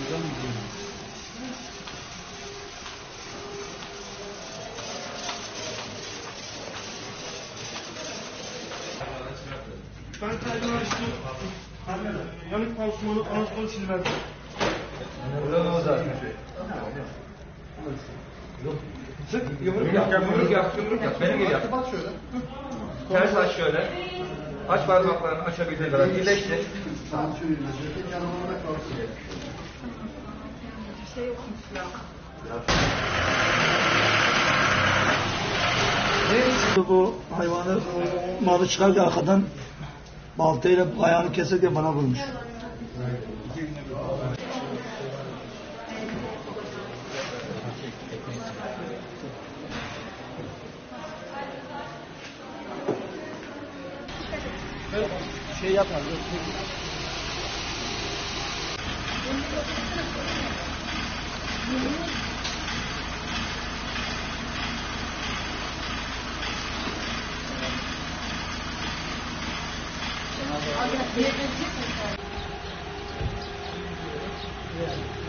Ben kaydını açtım. Yanık pansumanı, pansumanı silmezdim. Buradan o zaten. Sık, yumruk yap. Benim gibi yap. Ters aç şöyle. Aç parmaklarını açabildiğin kadar. Birleştir. Bir şey yokmuş ya. Bu hayvanı malı çıkarken arkadan baltayla ayağını keserken bana vurmuş. Şey yapma. Abi,